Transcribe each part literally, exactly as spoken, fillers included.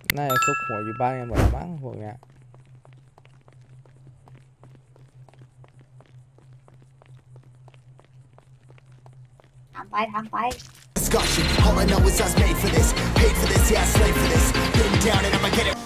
น่าจะซุกหัวอยู่บ้านกันหมดแล้วมั้งพวกเนี้ยทำไปทำไป All I know is I was made for this, paid for this, yeah, I slave for this. Getting down and I'ma get it.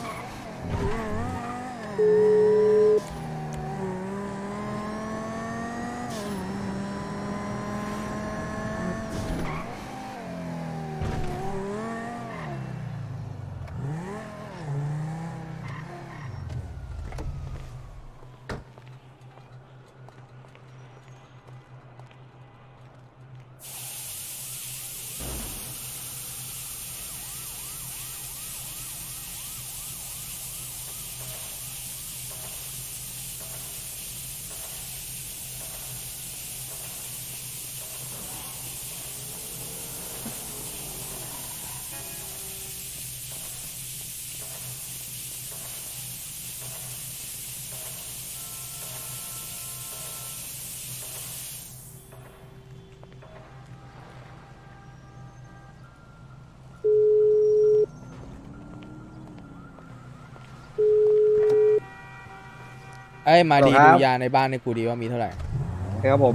เอ้ยมาดีครัดูบยาในบ้านในกูดีว่ามีเท่าไหร่ครับผม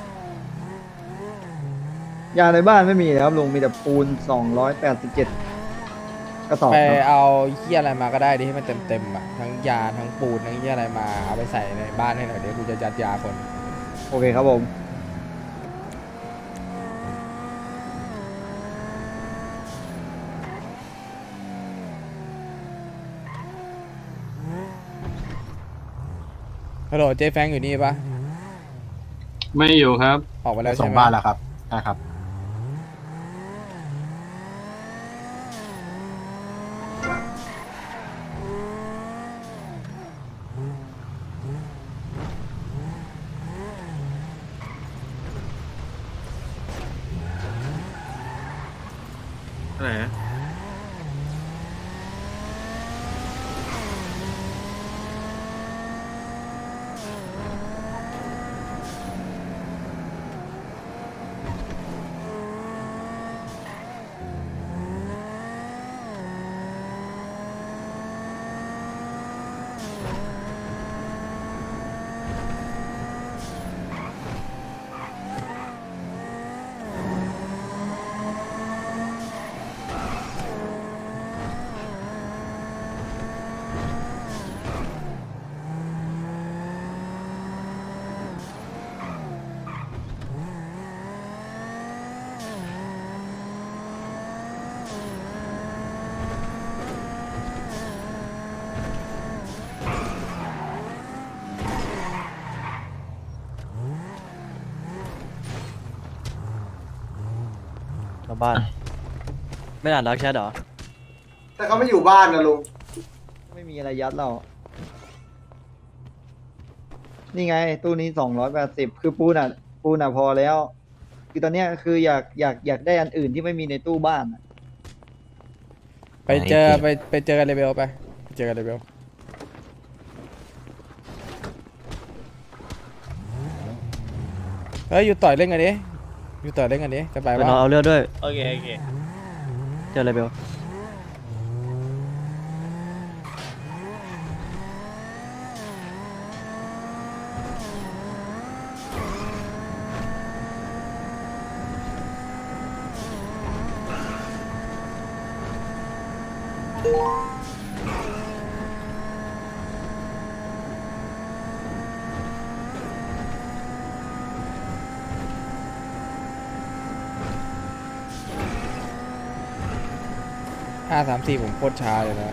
ยาในบ้านไม่มีนะครับลุงมีแต่ปูนสองร้อยแปดสิบเจ็ดกระสอบไปครับเอาเหี้ยอะไรมาก็ได้ดิให้มันเต็มเต็มๆอ่ะทั้งยาทั้งปูนทั้งเหี้ยอะไรมาเอาไปใส่ในบ้านให้หน่อยเดี๋ยวกูจะจัดยาคนโอเคครับผมฮัลโหลเจ๊แฟงอยู่นี่ปะไม่อยู่ครับออกไปแล้วส่ใช่งไหมบ้านแล้วครับใช่ครับอะไรนะกลับบ้าน ไม่อ่านดักแชทเหรอแต่เขาไม่อยู่บ้านนะลุงไม่มีอะไรยัดเรานี่ไงตู้นี้สองร้อยแปดสิบคือปูนอ่ะปูนอ่ะพอแล้ว คือตอนเนี้ยคืออยากอยากอยากได้อันอื่นที่ไม่มีในตู้บ้านอะไปเจอไปไปเจอกันเลเวลไปไปเจอกันเลเวลเฮ้ยอยู่ต่อยเล่นกันดิอยู่ต่อยเล่นกันดิจะไปไปว่านอนเอาเลือดด้วยโอเคโอเคเจออะไรเบลห้าสามสี่ผมโคตรช้าเลยนะ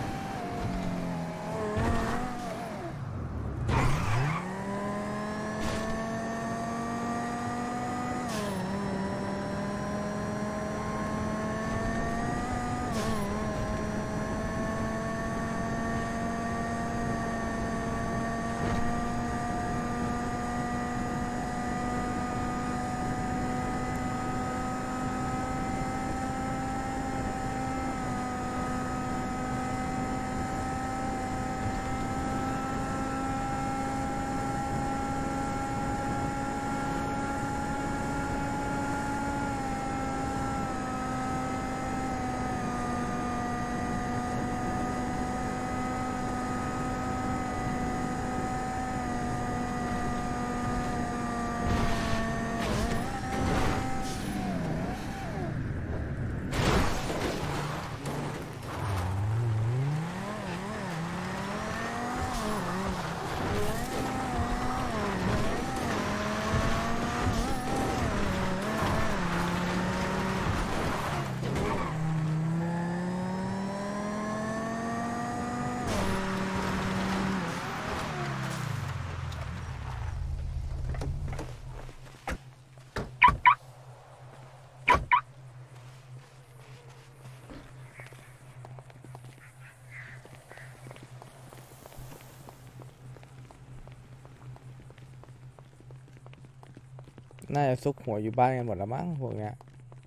น่าจะซุกหัวอยู่บ้านกันหมดแล้วมั้งพวกเนี้ย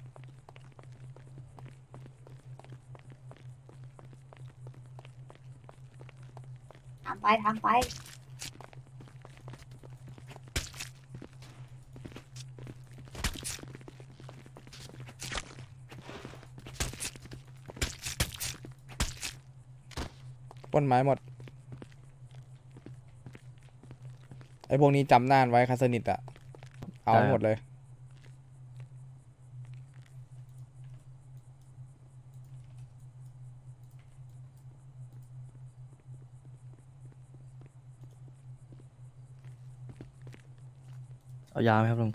ทำไปทำไปปล้นไม้หมดไอ้พวกนี้จำน่านไว้คาสนิทอะเอาให้หมดเลยเอายาไหมครับลุง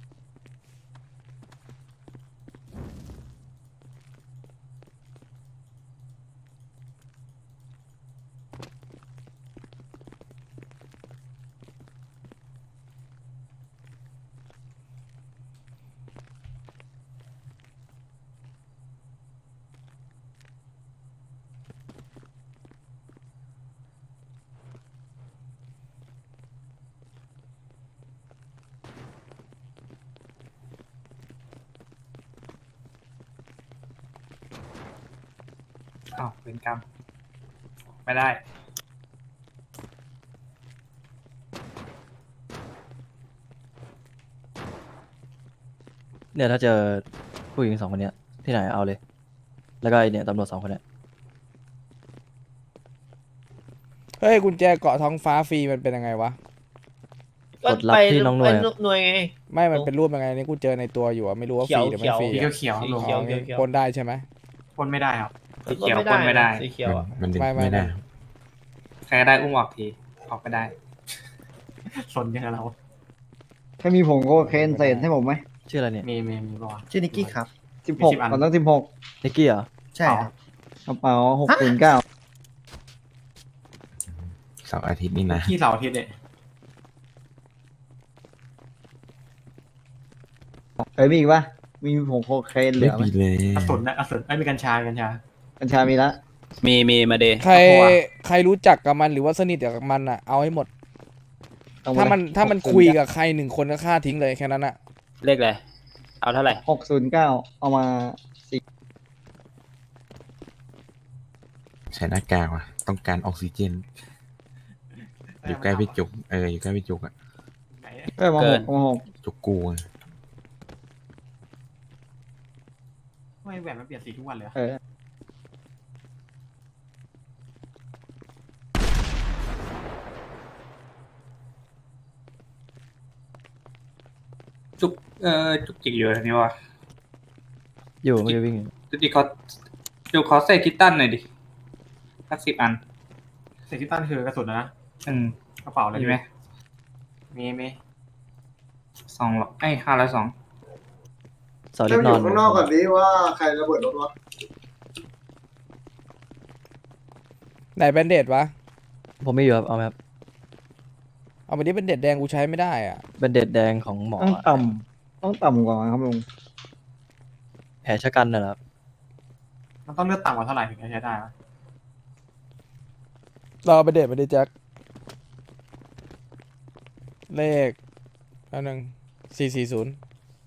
อ้าวเป็นกรรมไม่ได้เนี่ยถ้าเจอผู้หญิงสองคนเนี้ยที่ไหนเอาเลย แล้วก็ไอเนี่ยตำรวจสองคนเนี้ยเฮ้ยกุญแจเกาะท้องฟ้าฟรีมันเป็นยังไงวะกดรับที่น้องหน่วยไปหน่วยไงไม่มันเป็นรูปยังไงนี่กูเจอในตัวอยู่อะไม่รู้ว่าฟรีหรือไม่ฟรีสีอะเขียวๆลงเขียวเขียวเขียวปล้นได้ใช่ไหมปล้นไม่ได้ครับสีปล้เขียวนปล้นไม่ได้สีเขียวอ่ะมันดึงไม่ไม่ไม่ได้ใครก็ได้อุ้มออกทีออกไม่ได้ สนยังกับเราถ้ามีผงโคเคนเศษให้ผมไหมชื่ออะไรเนี่ยมีมีมีบ่ชื่อนิกกี้ครับสิบหกมีสิบอันมันต้องสิบหกนิกกี้เหรอใช่ครับกระเป๋าหกศูนย์เก้าเสาร์อาทิตย์นี่นะที่เสาร์อาทิตย์เนี่ยเอ้ยมีอีกปะมีผงโคเคนเหลืไม่อไหมมีเลยอสุนนะอสุนไอ้ยมีกัญชากัญชากัญชามีละมีมีมาเดใครเอาพวกอะใครรู้จักกับมันหรือว่าสนิทกับมันอะเอาให้หมดเอถ้ามันเลยถ้ามันคุยกับใครหนึ่งคนก็ฆ่าทิ้งเลยแค่นั้นอะเลขเลยเอาเท่าไหร่หกศูนย์เก้าเอามาสี่ใส่หน้ากากว่ะต้องการออกซิเจน อยู่ใกล้พี่จุกเอออยู่ใกล้พี่จุกอะไหนเอ้ยมาหกมาหกจุกกูอะทำไมแหวนมันเปลี่ยนสีทุกวันเลยอะเออจุกเอ่อจุกจิกอยู่แถวนี้วะอยู่ไม่ได้วิ่งอยู่จุกจิกเขาจุกเขาใส่คิตตันหน่อยดิสักสิบอันใส่คิตตันคือกระสุนนะอืมกระเป๋าอะไรมีไหมมีมีสองหรอไอ้ห้าร้อยสองเสาร์เริ่เล็มกอนอนยู่ข้างนอกก่อนดิว่าใครระเบิดรถวะไหนแบนเดดวะผมไม่อยู่ครับเอาไหมครับเอาไปดิแบนเดดแดงกูใช้ไม่ได้อะเป็นเด็ดแดงของหมอต้องต่ำต้องต่ำกว่าครับลุงแผลชะกันน่ะเหรอครับมันต้องเลือดต่ำกว่าเท่าไหร่ถึงจะใช้ได้วะเราเอาไปเดดไปดิแจ็คเลขอันหนึ่งสี่สี่ศูนย์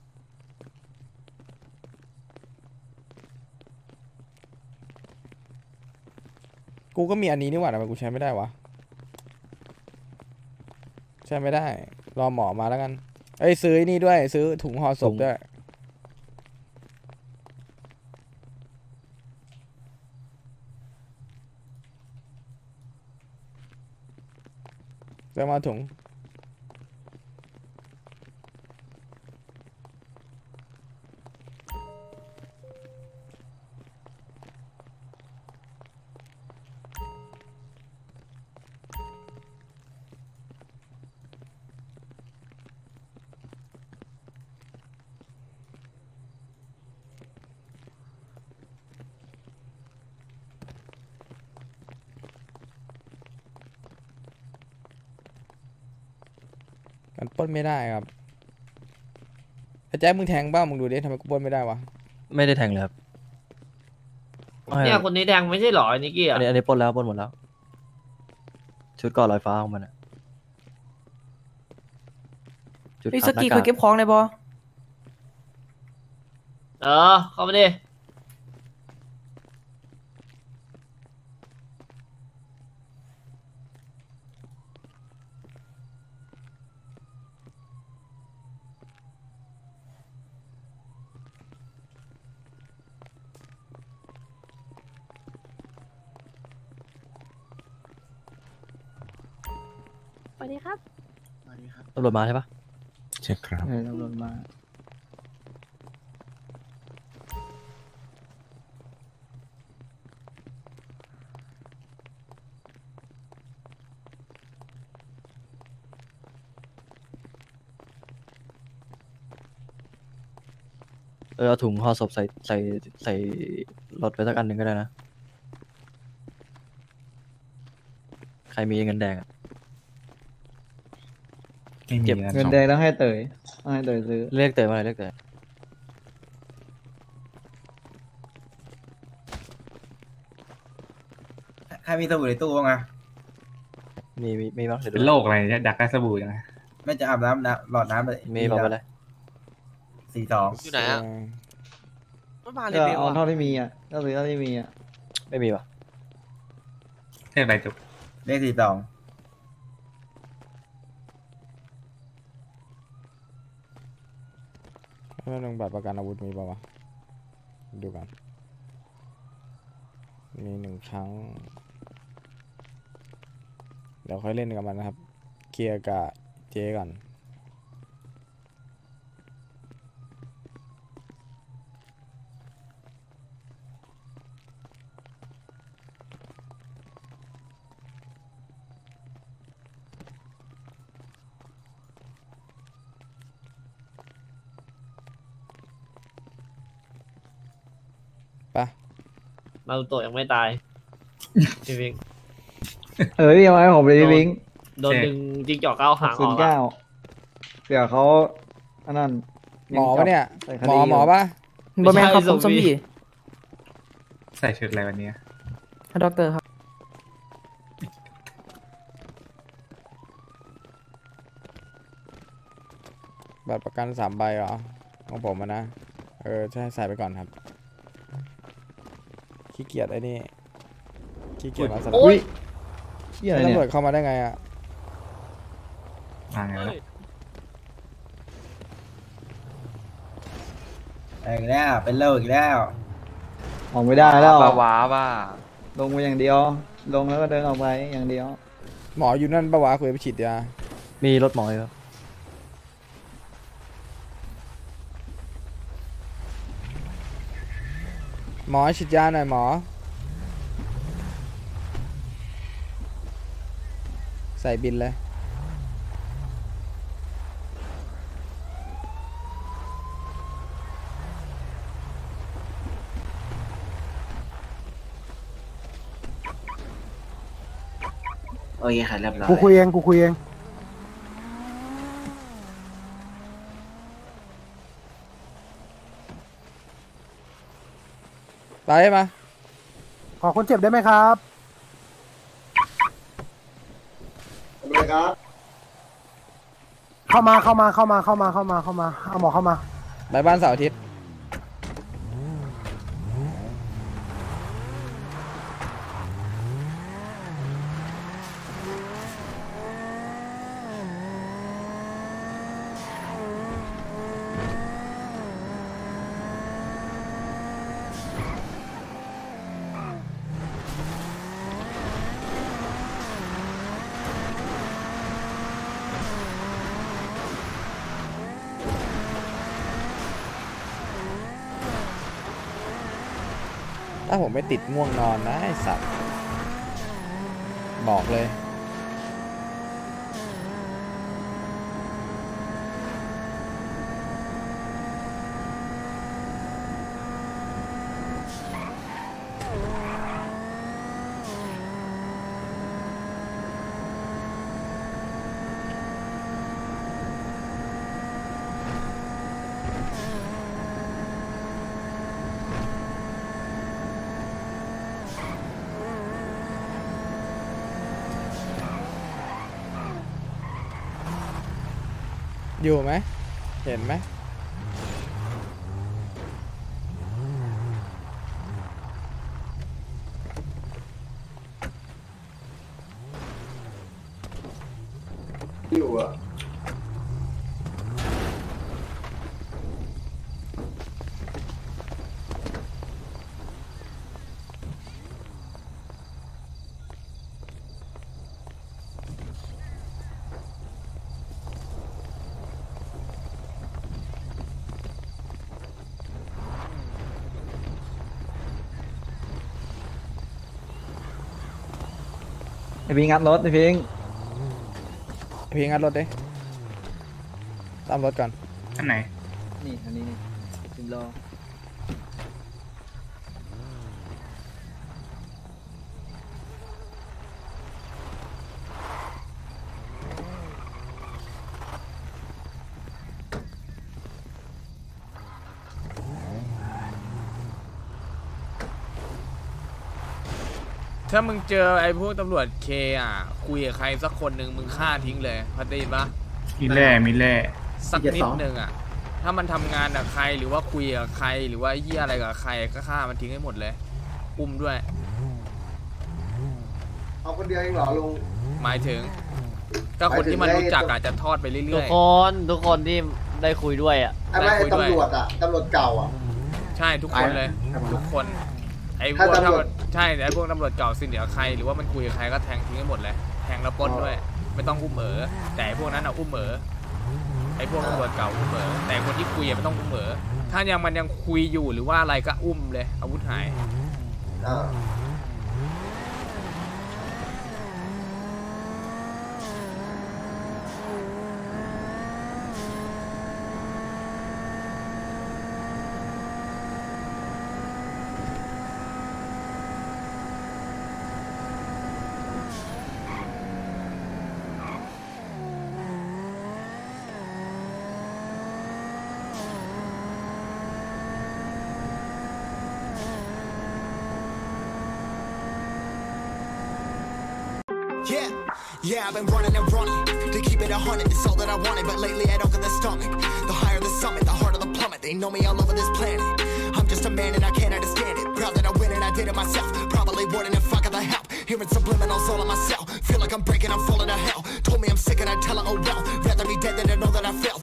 กูก็มีอันนี้นี่หว่าทำไมกูใช้ไม่ได้วะใช้ไม่ได้ รอหมอมาแล้วกัน เอ้ยซื้อไอ้นี่ด้วย ซื้อถุงห่อศพด้วยจะมาถุงกันปล้นไม่ได้ครับไอ้แจ๊คมึงแทงบ้างมึงดูดิทำไมกูปล้นไม่ได้วะไม่ได้แทงเลยครับไม่เนี่ยคนนี้แดงไม่ใช่หรอไอ้นิกกี้อัอ่ะนนี้อันนี้ปล้นแล้วปล้นหมดแล้ว ชุดเก่อลอยฟ้าของมันอะชุจุดไอ้พัสกหน้ากีกาเคยเก็บของเลยบอเออ เข้ามาดิสวัสดีครับตำรวจมาใช่ปะใช่ครับเออตำรวจมาเออเอาถุงห่อศพใส่ใส่ใส่รถไปสักอันหนึ่งก็ได้นะ ใครมีเงินแดงอะไม่มีเก็บนะเงินแดงต้องให้เตยต้องให้เตยซื้อเรียกเตยมาเลยเรียกเตยใครมีสบู่ในตู้บ้างอะมีมีมีบ้างเดี๋ยวเป็นดูโรคอะไรเนี่ยอยากได้สบู่ยังไงไม่จะอาบน้ำน้ำหลอดน้ำเลยมีบอกไปเลยสี่สองอยู่ไหนอะ ไม่มาเลยก็เบลเอาอะเท่าที่มีอ่ะก็ซื้อเท่าที่มีอ่ะไม่มีปะเท่าไรจุกเลขสี่สองแล้วลงบัตรประกันอาวุธมีป่าวะดูกันมีหนึ่งครั้ง เดี๋ยวค่อยเล่นกับมันนะครับ เคลียร์กับเจก่อนไปมารุโตะยังไม่ตาย พี่วิงเออพี่เอาไว้ให้ผมเลยพี่วิงโดนดึงจิงจอกเก้าหางอศูอน กย์อะเก้าเดี๋ยวเขาอันนั้นหมอปะเนี่ยใส่คหมดีอหมอปะบอแมนครับผมสมบีใส่ชุดอะไรวันนี้ด็อกเตอร์ครับบัตรประกันสามใบเหรอของผมอะนะเออใช่ใส่ไปก่อนครับขี้เกียจไอ้นี่ขี้เกียจมาสลับโอ้ยเหี้ยอะไรแล้วเนี่ตำรวจยเข้ามาได้ไงอ่ะมาไงแล้วอีกแล้วเป็นโรคอีกแล้วออกไม่ได้แล้วปะว้าว่าลงมาอย่างเดียว ลงแล้วก็เดินออกไปอย่างเดียวหมออยู่นั่นปะวะคุยไปฉีดยามีรถหมออยู่ครับหมอฉีดยาหน่อยหมอ ใส่บินเลยโอเคค่ะเรียบร้อยกูคุยเองกูคุยเองไปมาขอคนเจ็บได้ไหมครับเลยครับ เข้ามาเข้ามาเข้ามาเข้ามาเข้ามาเข้ามาเอาหมอเข้ามาไปบ้านเสาร์อาทิตย์ ถ้าผมไม่ติดง่วงนอนนะไอสัตว์บอกเลยอยู่ไหมเห็นไหมอยู่อ่ะไอพิงงัดรถไอพิงพี่งัดรถดิตามรถก่อนอันไหนนี่อันนี้นี่สิบโลถ้ามึงเจอไอ้พวกตำรวจเคอ่ะคุยกับใครสักคนหนึ่งมึงฆ่าทิ้งเลยพัดได้ยินปะมีแร่มีแร่สักนิดหนึ่งอ่ะถ้ามันทำงานกับใครหรือว่าคุยกับใครหรือว่าเยี่ยอะไรกับใครก็ฆ่ามันทิ้งให้หมดเลยอุ้มด้วยเอาคนเดียวเองเหรอลุงหมายถึงก็คนที่มันรู้จักอาจจะทอดไปทุเรื่กอยคนทุกคนที่ได้คุยด้วยอ่ะไอ้ไม่ไอ้ตำรวจอ่ะตำรวจเก่าอ่ะๆใช่ทุกคนเลยทุกคนไอ้พวกถ้าตำรวจใช่ไอ้พวกตำรวจเก่าสิ้นเดี๋ยวใครหรือว่ามันคุยกับใครก็แทงทิ้งให้หมดเลยแทงแล้วปล้นด้วยไม่ต้องอุ้มเอ๋อแต่ไอ้พวกนั้นอ่ะอุ้มเอ๋อไอ้พวกตำรวจเก่าอุ้มเอ๋อแต่คนที่คุยไม่ต้องอุ้มเอ๋อถ้ายังมันยังคุยอยู่หรือว่าอะไรก็อุ้มเลยอาวุธหายอ่า Yeah, yeah, I've been running and running to keep it a hundred. It's all that I wanted, but lately I don't get the stomach. The higher the summit, the harder the plummet. They know me all over this planet. I'm just a man and I can't understand it. Proud that I win and I did it myself. Probably wouldn't if I got the help. Hearing subliminals all on myself. Feel like I'm breaking, I'm falling to hell. Told me I'm sick and I tell her, oh well.